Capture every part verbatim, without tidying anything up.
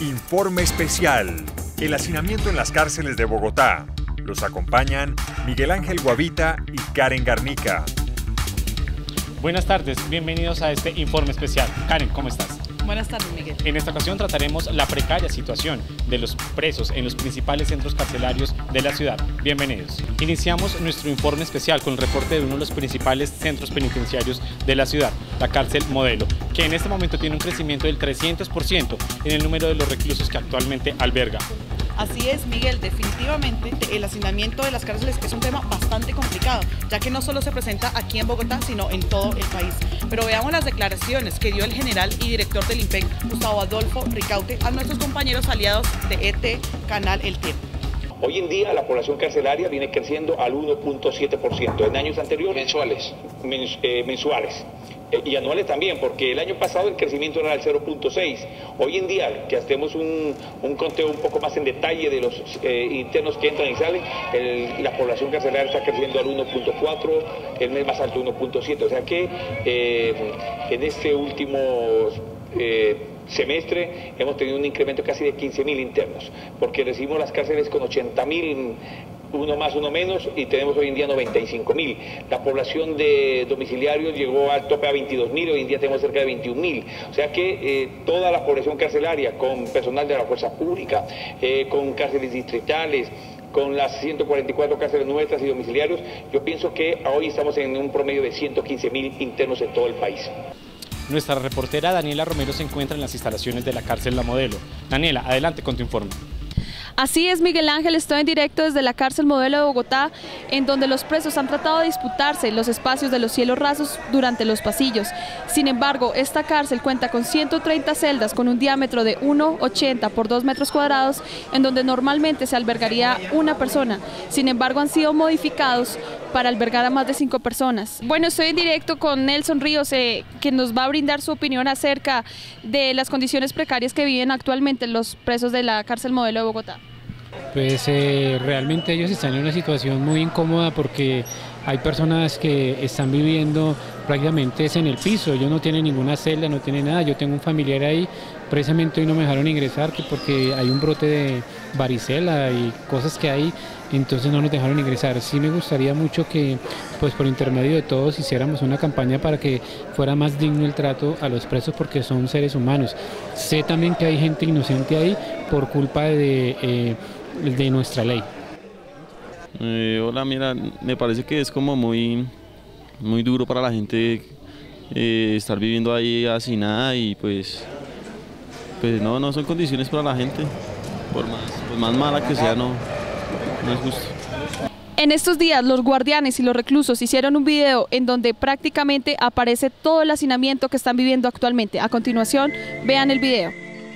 Informe especial. El hacinamiento en las cárceles de Bogotá. Los acompañan Miguel Ángel Guavita y Karen Garnica. Buenas tardes, bienvenidos a este informe especial. Karen, ¿cómo estás? Buenas tardes, Miguel. En esta ocasión trataremos la precaria situación de los presos en los principales centros carcelarios de la ciudad. Bienvenidos. Iniciamos nuestro informe especial con el reporte de uno de los principales centros penitenciarios de la ciudad, la cárcel Modelo, que en este momento tiene un crecimiento del trescientos por ciento en el número de los reclusos que actualmente alberga. Así es, Miguel, definitivamente el hacinamiento de las cárceles es un tema bastante complicado, ya que no solo se presenta aquí en Bogotá, sino en todo el país. Pero veamos las declaraciones que dio el general y director del I N P E C, Gustavo Adolfo Ricaurte, a nuestros compañeros aliados de E T Canal El Tiempo. Hoy en día la población carcelaria viene creciendo al uno punto siete por ciento, en años anteriores mensuales, mens, eh, mensuales eh, y anuales también, porque el año pasado el crecimiento era del cero punto seis. Hoy en día, que hacemos un, un conteo un poco más en detalle de los eh, internos que entran y salen, el, la población carcelaria está creciendo al uno punto cuatro, el mes más alto uno punto siete, o sea que eh, en este último eh, semestre hemos tenido un incremento casi de quince mil internos, porque recibimos las cárceles con ochenta mil, uno más, uno menos, y tenemos hoy en día noventa y cinco mil. La población de domiciliarios llegó al tope a veintidós mil, hoy en día tenemos cerca de veintiún mil. O sea que eh, toda la población carcelaria, con personal de la fuerza pública, eh, con cárceles distritales, con las ciento cuarenta y cuatro cárceles nuestras y domiciliarios, yo pienso que hoy estamos en un promedio de ciento quince mil internos en todo el país. Nuestra reportera Daniela Romero se encuentra en las instalaciones de la cárcel La Modelo. Daniela, adelante con tu informe. Así es, Miguel Ángel, estoy en directo desde la cárcel Modelo de Bogotá, en donde los presos han tratado de disputarse los espacios de los cielos rasos durante los pasillos. Sin embargo, esta cárcel cuenta con ciento treinta celdas con un diámetro de uno ochenta por dos metros cuadrados, en donde normalmente se albergaría una persona. Sin embargo, han sido modificados para albergar a más de cinco personas. Bueno, estoy en directo con Nelson Ríos, eh, que nos va a brindar su opinión acerca de las condiciones precarias que viven actualmente los presos de la cárcel Modelo de Bogotá. Pues eh, realmente ellos están en una situación muy incómoda porque hay personas que están viviendo prácticamente es en el piso, ellos no tienen ninguna celda, no tienen nada. Yo tengo un familiar ahí, precisamente hoy no me dejaron ingresar que porque hay un brote de varicela y cosas que hay, entonces no nos dejaron ingresar. Sí me gustaría mucho que pues por intermedio de todos hiciéramos una campaña para que fuera más digno el trato a los presos porque son seres humanos. Sé también que hay gente inocente ahí por culpa de, eh, de nuestra ley. Eh, hola, mira, me parece que es como muy, muy duro para la gente eh, estar viviendo ahí hacinada y pues, pues no, no son condiciones para la gente, por más, por más mala que sea, no, no es justo. En estos días los guardianes y los reclusos hicieron un video en donde prácticamente aparece todo el hacinamiento que están viviendo actualmente. A continuación, vean el video.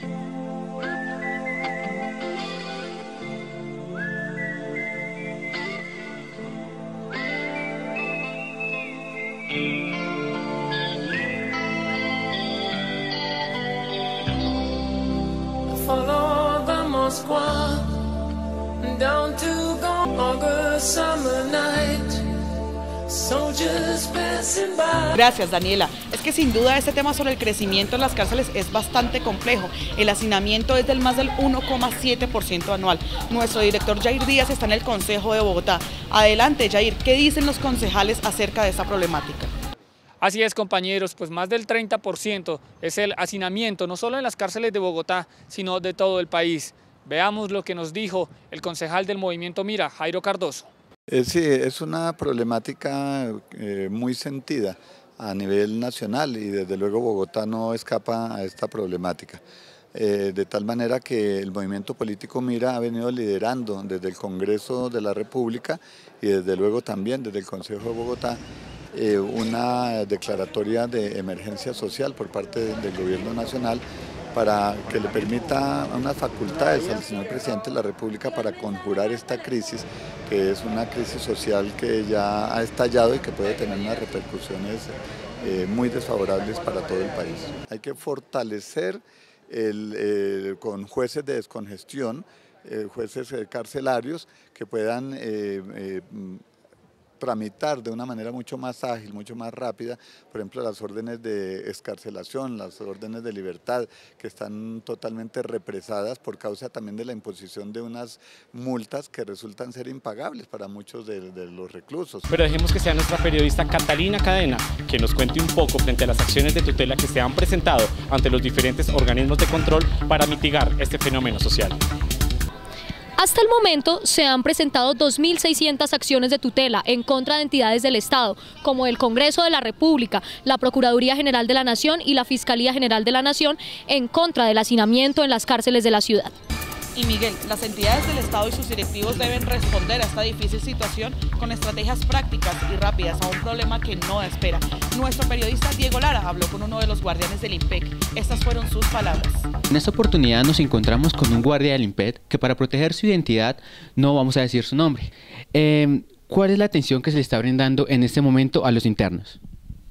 Follow the Moskwa down to August summer night. Soldiers passing by. Gracias, Daniela. Es que sin duda este tema sobre el crecimiento en las cárceles es bastante complejo. El hacinamiento es del más del uno coma siete por ciento anual. Nuestro director Jair Díaz está en el Consejo de Bogotá. Adelante, Jair, ¿qué dicen los concejales acerca de esta problemática? Así es, compañeros, pues más del treinta por ciento es el hacinamiento, no solo en las cárceles de Bogotá, sino de todo el país. Veamos lo que nos dijo el concejal del Movimiento Mira, Jairo Cardoso. Eh, sí, es una problemática eh, muy sentida a nivel nacional y desde luego Bogotá no escapa a esta problemática. Eh, de tal manera que el movimiento político Mira ha venido liderando desde el Congreso de la República y desde luego también desde el Consejo de Bogotá Eh, una declaratoria de emergencia social por parte de, del gobierno nacional para que le permita unas facultades al señor presidente de la República para conjurar esta crisis, que es una crisis social que ya ha estallado y que puede tener unas repercusiones eh, muy desfavorables para todo el país. Hay que fortalecer el, eh, con jueces de descongestión, eh, jueces carcelarios que puedan eh, eh, tramitar de una manera mucho más ágil, mucho más rápida, por ejemplo, las órdenes de excarcelación, las órdenes de libertad, que están totalmente represadas por causa también de la imposición de unas multas que resultan ser impagables para muchos de, de los reclusos. Pero dejemos que sea nuestra periodista Catalina Cadena que nos cuente un poco frente a las acciones de tutela que se han presentado ante los diferentes organismos de control para mitigar este fenómeno social. Hasta el momento se han presentado dos mil seiscientas acciones de tutela en contra de entidades del Estado, como el Congreso de la República, la Procuraduría General de la Nación y la Fiscalía General de la Nación, en contra del hacinamiento en las cárceles de la ciudad. Y Miguel, las entidades del Estado y sus directivos deben responder a esta difícil situación con estrategias prácticas y rápidas a un problema que no da espera. Nuestro periodista Diego Lara habló con uno de los guardianes del IMPEC. Estas fueron sus palabras. En esta oportunidad nos encontramos con un guardia del IMPEC que, para proteger su identidad, no vamos a decir su nombre. Eh, ¿Cuál es la atención que se le está brindando en este momento a los internos?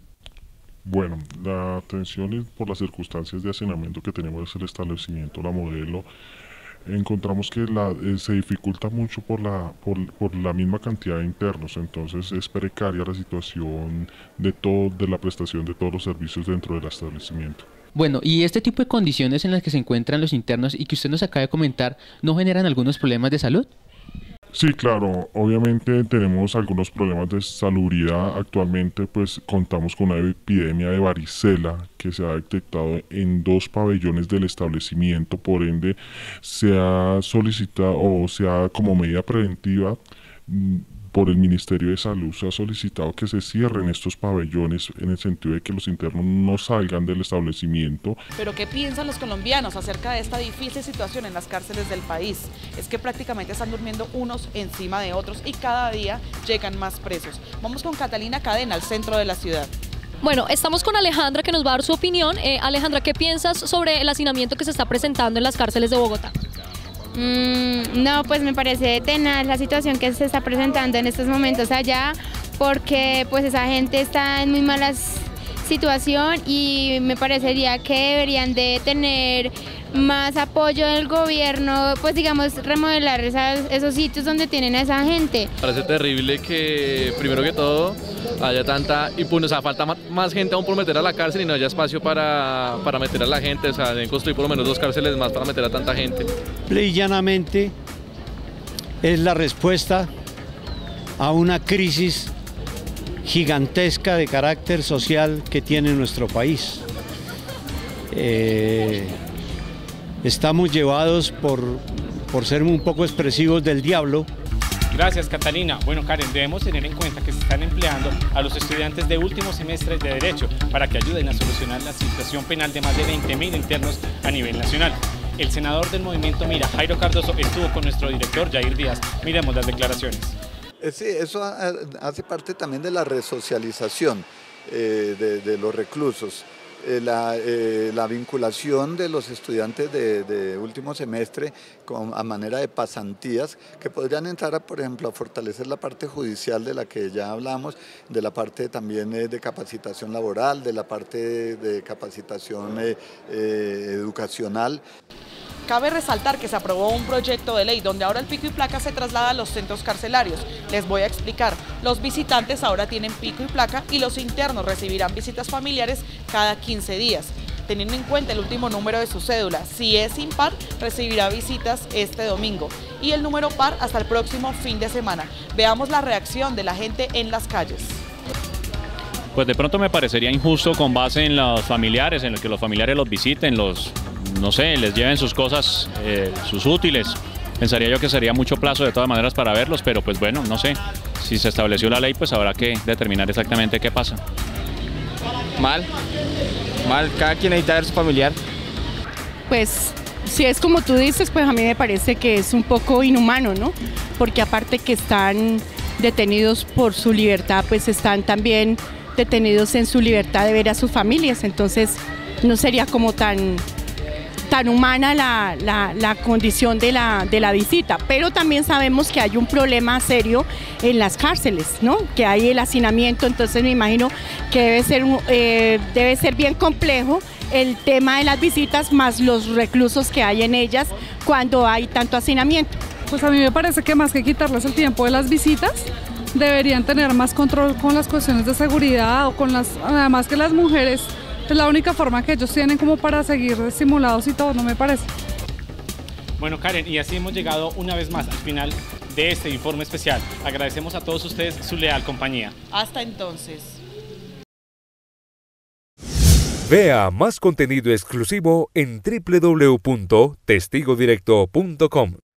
Bueno, la atención es por las circunstancias de hacinamiento que tenemos en el establecimiento La Modelo. Encontramos que la, eh, se dificulta mucho por la, por, por la misma cantidad de internos, entonces es precaria la situación de, todo, de la prestación de todos los servicios dentro del establecimiento. Bueno, y este tipo de condiciones en las que se encuentran los internos y que usted nos acaba de comentar, ¿no generan algunos problemas de salud? Sí, claro, obviamente tenemos algunos problemas de salubridad. Actualmente pues contamos con una epidemia de varicela que se ha detectado en dos pabellones del establecimiento, por ende se ha solicitado o se ha como medida preventiva por el Ministerio de Salud se ha solicitado que se cierren estos pabellones en el sentido de que los internos no salgan del establecimiento. Pero ¿qué piensan los colombianos acerca de esta difícil situación en las cárceles del país? Es que prácticamente están durmiendo unos encima de otros y cada día llegan más presos. Vamos con Catalina Cadena al centro de la ciudad. Bueno, estamos con Alejandra que nos va a dar su opinión. Eh, Alejandra, ¿qué piensas sobre el hacinamiento que se está presentando en las cárceles de Bogotá? Mm, no, pues me parece tenaz la situación que se está presentando en estos momentos allá, porque pues esa gente está en muy mala situación y me parecería que deberían de tener más apoyo del gobierno, pues digamos remodelar esas, esos sitios donde tienen a esa gente. Parece terrible que primero que todo haya tanta impunidad, o sea, falta más gente aún por meter a la cárcel y no haya espacio para, para meter a la gente, o sea, deben construir por lo menos dos cárceles más para meter a tanta gente. Simple y llanamente es la respuesta a una crisis gigantesca de carácter social que tiene nuestro país. Eh, estamos llevados por, por ser un poco expresivos del diablo. Gracias, Catalina. Bueno, Karen, debemos tener en cuenta que se están empleando a los estudiantes de últimos semestres de Derecho para que ayuden a solucionar la situación penal de más de veinte mil internos a nivel nacional. El senador del Movimiento Mira, Jairo Cardoso, estuvo con nuestro director, Jair Díaz. Miremos las declaraciones. Sí, eso hace parte también de la resocialización eh, de, de los reclusos. Eh, la, eh, la vinculación de los estudiantes de, de último semestre con, a manera de pasantías que podrían entrar, a, por ejemplo, a fortalecer la parte judicial de la que ya hablamos, de la parte también eh, de capacitación laboral, de la parte de, de capacitación eh, eh, educacional. Cabe resaltar que se aprobó un proyecto de ley donde ahora el pico y placa se traslada a los centros carcelarios. Les voy a explicar. Los visitantes ahora tienen pico y placa y los internos recibirán visitas familiares cada quince días, teniendo en cuenta el último número de su cédula. Si es impar, recibirá visitas este domingo y el número par hasta el próximo fin de semana. Veamos la reacción de la gente en las calles. Pues de pronto me parecería injusto con base en los familiares, en el que los familiares los visiten, los, no sé, les lleven sus cosas, eh, sus útiles. Pensaría yo que sería mucho plazo de todas maneras para verlos, pero pues bueno, no sé. Si se estableció la ley, pues habrá que determinar exactamente qué pasa. Mal, mal, cada quien necesita ver su familiar. Pues si es como tú dices, pues a mí me parece que es un poco inhumano, ¿no? Porque aparte que están detenidos por su libertad, pues están también detenidos en su libertad de ver a sus familias, entonces no sería como tan, tan humana la, la, la condición de la, de la visita, pero también sabemos que hay un problema serio en las cárceles, ¿no? Que hay el hacinamiento, entonces me imagino que debe ser, eh, debe ser bien complejo el tema de las visitas más los reclusos que hay en ellas cuando hay tanto hacinamiento. Pues a mí me parece que más que quitarles el tiempo de las visitas, deberían tener más control con las cuestiones de seguridad o con las, además que las mujeres es la única forma que ellos tienen como para seguir estimulados y todo, no me parece. Bueno, Karen, y así hemos llegado una vez más al final de este informe especial. Agradecemos a todos ustedes su leal compañía. Hasta entonces. Vea más contenido exclusivo en doble u doble u doble u punto testigo directo punto com.